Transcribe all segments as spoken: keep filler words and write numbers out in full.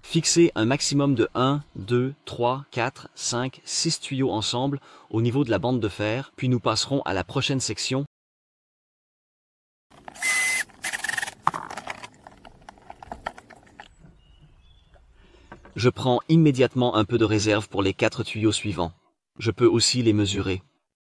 Fixez un maximum de un, deux, trois, quatre, cinq, six tuyaux ensemble au niveau de la bande de fer, puis nous passerons à la prochaine section. Je prends immédiatement un peu de réserve pour les quatre tuyaux suivants. Je peux aussi les mesurer.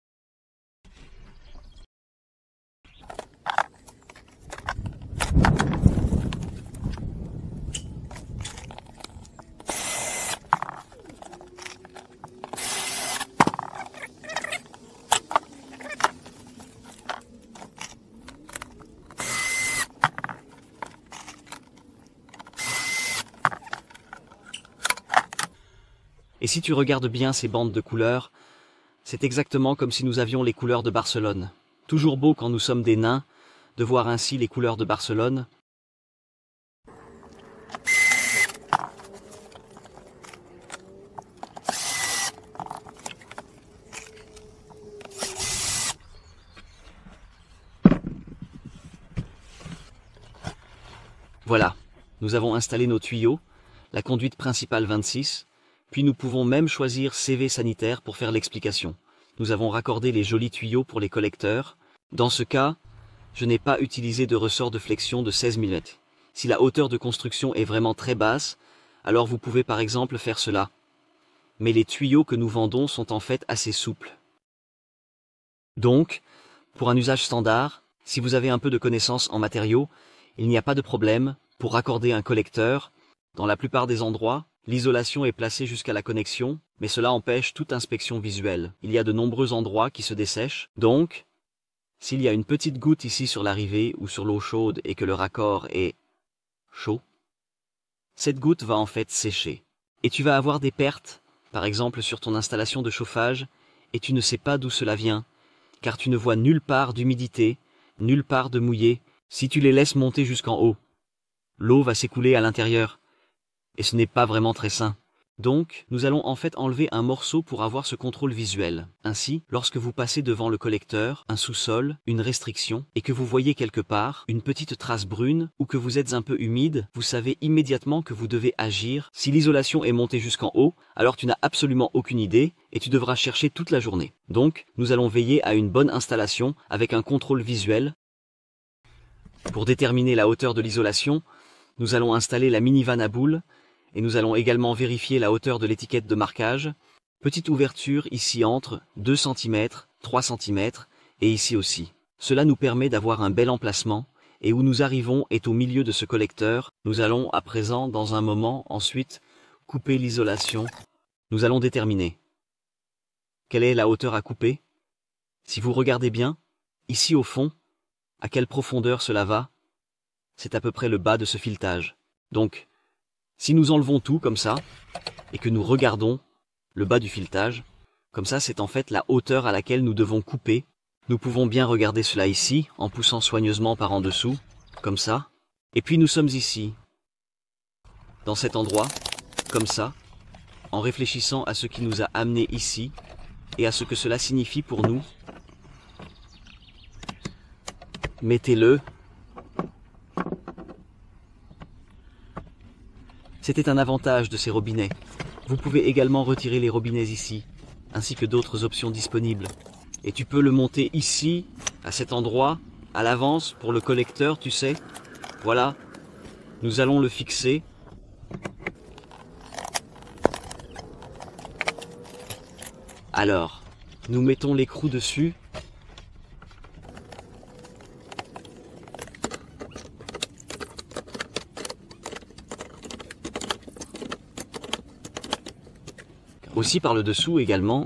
Et si tu regardes bien ces bandes de couleurs, c'est exactement comme si nous avions les couleurs de Barcelone. Toujours beau quand nous sommes des nains, de voir ainsi les couleurs de Barcelone. Voilà, nous avons installé nos tuyaux, la conduite principale vingt-six, puis nous pouvons même choisir C V sanitaire pour faire l'explication. Nous avons raccordé les jolis tuyaux pour les collecteurs. Dans ce cas, je n'ai pas utilisé de ressort de flexion de seize millimètres. Si la hauteur de construction est vraiment très basse, alors vous pouvez par exemple faire cela. Mais les tuyaux que nous vendons sont en fait assez souples. Donc, pour un usage standard, si vous avez un peu de connaissances en matériaux, il n'y a pas de problème pour raccorder un collecteur. Dans la plupart des endroits, l'isolation est placée jusqu'à la connexion, mais cela empêche toute inspection visuelle. Il y a de nombreux endroits qui se dessèchent, donc, s'il y a une petite goutte ici sur l'arrivée ou sur l'eau chaude et que le raccord est chaud, cette goutte va en fait sécher. Et tu vas avoir des pertes, par exemple sur ton installation de chauffage, et tu ne sais pas d'où cela vient, car tu ne vois nulle part d'humidité, nulle part de mouillé. Si tu les laisses monter jusqu'en haut, l'eau va s'écouler à l'intérieur. Et ce n'est pas vraiment très sain. Donc, nous allons en fait enlever un morceau pour avoir ce contrôle visuel. Ainsi, lorsque vous passez devant le collecteur, un sous-sol, une restriction, et que vous voyez quelque part une petite trace brune ou que vous êtes un peu humide, vous savez immédiatement que vous devez agir. Si l'isolation est montée jusqu'en haut, alors tu n'as absolument aucune idée et tu devras chercher toute la journée. Donc, nous allons veiller à une bonne installation avec un contrôle visuel. Pour déterminer la hauteur de l'isolation, nous allons installer la mini-vanne à boules et nous allons également vérifier la hauteur de l'étiquette de marquage. Petite ouverture ici entre deux centimètres, trois centimètres et ici aussi. Cela nous permet d'avoir un bel emplacement et où nous arrivons est au milieu de ce collecteur. Nous allons à présent, dans un moment, ensuite, couper l'isolation. Nous allons déterminer quelle est la hauteur à couper. Si vous regardez bien, ici au fond, à quelle profondeur cela va, c'est à peu près le bas de ce filetage. Donc, si nous enlevons tout comme ça, et que nous regardons le bas du filetage, comme ça c'est en fait la hauteur à laquelle nous devons couper. Nous pouvons bien regarder cela ici, en poussant soigneusement par en dessous, comme ça. Et puis nous sommes ici, dans cet endroit, comme ça, en réfléchissant à ce qui nous a amenés ici, et à ce que cela signifie pour nous. Mettez-le. C'était un avantage de ces robinets. Vous pouvez également retirer les robinets ici, ainsi que d'autres options disponibles. Et tu peux le monter ici, à cet endroit, à l'avance, pour le collecteur, tu sais. Voilà, nous allons le fixer. Alors, nous mettons l'écrou dessus. Aussi par le dessous également.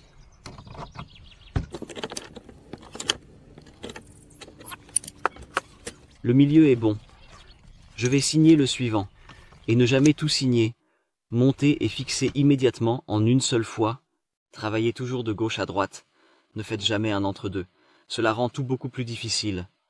Le milieu est bon. Je vais signer le suivant. Et ne jamais tout signer. Monter et fixer immédiatement en une seule fois. Travaillez toujours de gauche à droite. Ne faites jamais un entre-deux. Cela rend tout beaucoup plus difficile.